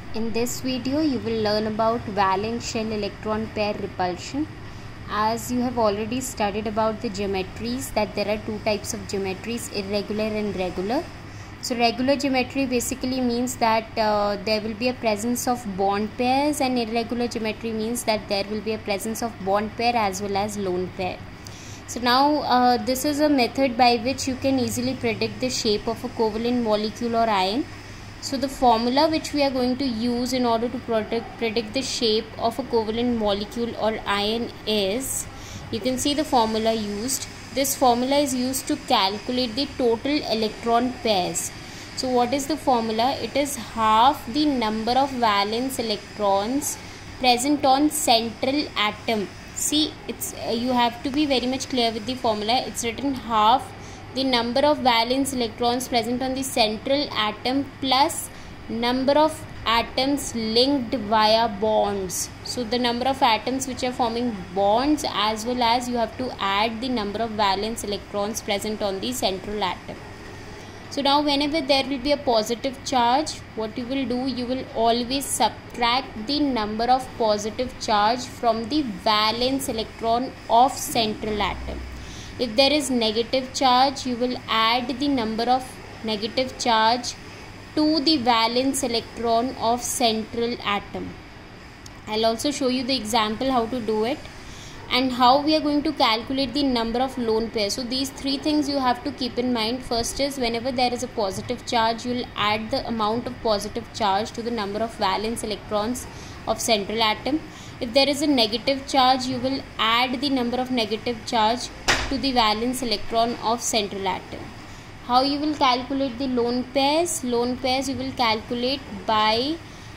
In this video, you will learn about valence shell electron pair repulsion. As you have already studied about the geometries, that there are two types of geometries, irregular and regular. So regular geometry basically means that there will be a presence of bond pairs, and irregular geometry means that there will be a presence of bond pair as well as lone pair. So now this is a method by which you can easily predict the shape of a covalent molecule or ion. So the formula which we are going to use in order to predict the shape of a covalent molecule or ion is, you can see the formula used. This formula is used to calculate the total electron pairs. So what is the formula? It is half the number of valence electrons present on central atom. See, it's you have to be very much clear with the formula. It's written half the number of valence electrons present on the central atom plus number of atoms linked via bonds. So the number of atoms which are forming bonds, as well as you have to add the number of valence electrons present on the central atom. So now whenever there will be a positive charge, what you will do, you will always subtract the number of positive charge from the valence electron of central atom. If there is negative charge, you will add the number of negative charge to the valence electron of central atom. I'll also show you the example how to do it and how we are going to calculate the number of lone pairs. So these three things you have to keep in mind. First is, whenever there is a positive charge, you will add the amount of positive charge to the number of valence electrons of central atom. If there is a negative charge, you will add the number of negative charge to the valence electron of central atom. How you will calculate the lone pairs? Lone pairs you will calculate by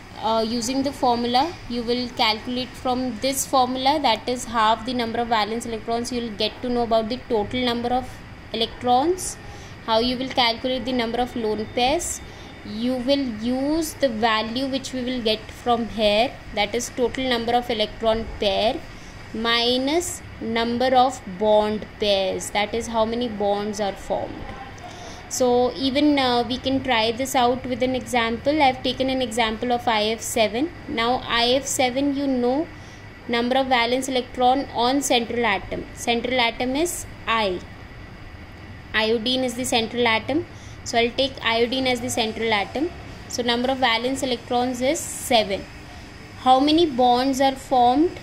using the formula. You will calculate from this formula, that is half the number of valence electrons. You will get to know about the total number of electrons. How you will calculate the number of lone pairs? You will use the value which we will get from here, that is total number of electron pair minus number of bond pairs, that is how many bonds are formed. So even we can try this out with an example. I have taken an example of IF7. Now IF7, you know, number of valence electron on central atom. Central atom is I. Iodine is the central atom. So I'll take iodine as the central atom. So number of valence electrons is 7. How many bonds are formed?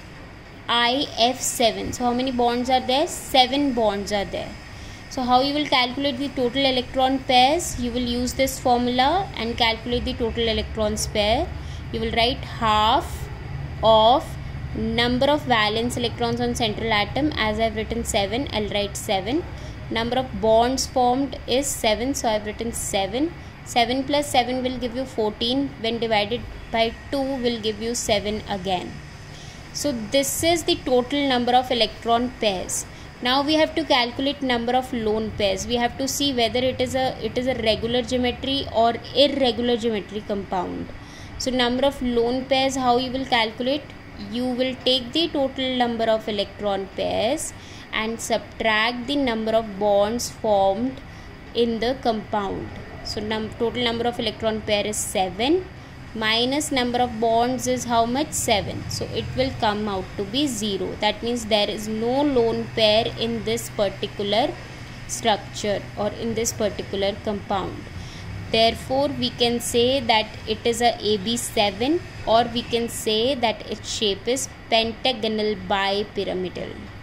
IF7. So how many bonds are there? 7 bonds are there. So how you will calculate the total electron pairs? You will use this formula and calculate the total electrons pair. You will write half of number of valence electrons on central atom. As I have written 7, I'll write 7. Number of bonds formed is 7, so I have written 7. 7 plus 7 will give you 14. When divided by 2 will give you 7 again. So this is the total number of electron pairs. Now we have to calculate number of lone pairs. We have to see whether it is a regular geometry or irregular geometry compound. So number of lone pairs, how you will calculate? You will take the total number of electron pairs and subtract the number of bonds formed in the compound. So total number of electron pair is 7 minus number of bonds is how much? 7. So it will come out to be 0. That means there is no lone pair in this particular structure or in this particular compound. Therefore we can say that it is a AB7, or we can say that its shape is pentagonal bipyramidal.